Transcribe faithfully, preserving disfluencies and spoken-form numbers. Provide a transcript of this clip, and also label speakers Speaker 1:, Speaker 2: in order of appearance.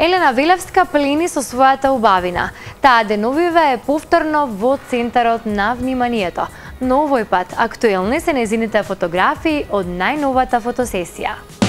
Speaker 1: Елена Велевска плени со својата убавина. Таа деновиве е повторно во центарот на вниманието. Но овој пат актуелни се нејзините фотографии од најновата фотосесија.